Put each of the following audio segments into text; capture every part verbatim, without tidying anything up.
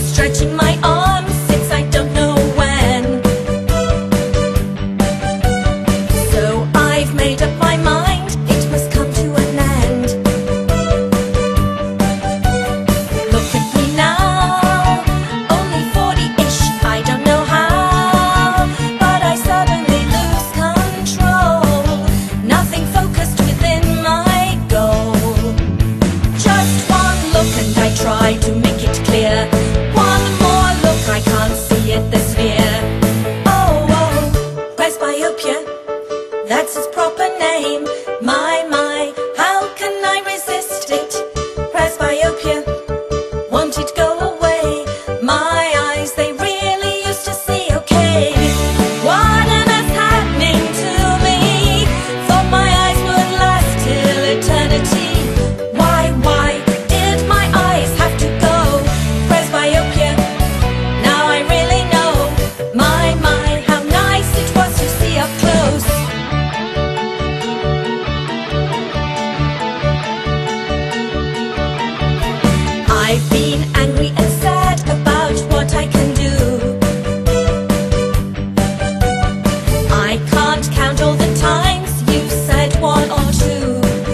stretching my arms since I don't know when. So I've made up my mind, it must come to an end. Look at me now, only forty-ish, I don't know how, but I suddenly lose control. Nothing focused within my goal. Just one look and I try to make it clear. One more look, I can't see it, this fear. Oh, oh, presbyopia, that's its proper name. My, my, how can I resist it? Presbyopia, won't it go away? My eyes, they really used to see okay. What on earth's happening to me? Thought my eyes would last till eternity. Why, why did my eyes have to go? Presbyopia, now I really know. My, my, how nice it was to see up close. I've been angry and sad about what I can do. I can't count all the times you've said one or two.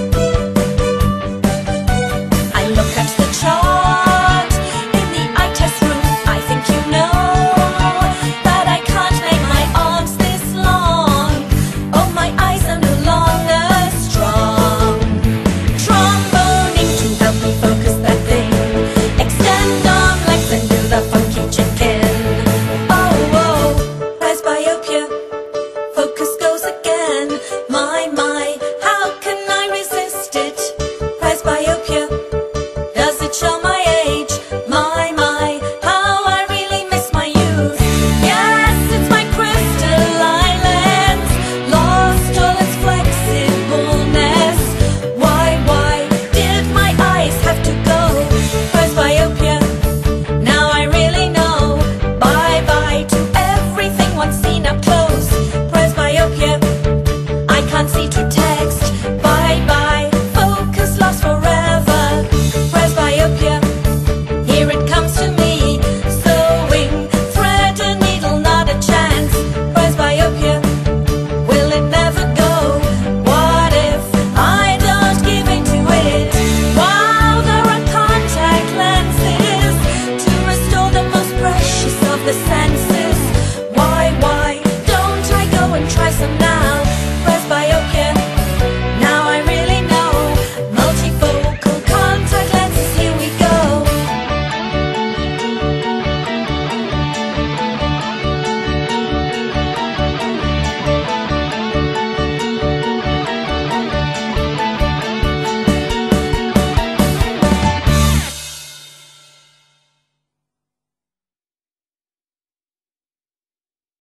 I look at the chart in the eye test room. I think you know that I can't make my arms this long. Oh, my eyes are no longer strong. Tromboning to help me focus that thing. Extend arm length and do the funky chicken. Oh, oh, presbyopia, focus goes again. My, my, how can I resist it? Presbyopia, does it show my age? My, my, how I really miss my youth. Yes, it's my crystalline lens, lost all its flexibleness. Why, why did my eyes have to go? Presbyopia, now I really know. Bye bye to everything once seen up close. Presbyopia, I can't see to text. Bye bye, focus lost forever. Presbyopia, here it comes to me. Sewing, thread and needle, not a chance. Presbyopia, will it never go? What if I don't give in to it? While there are contact lenses to restore the most precious of the senses.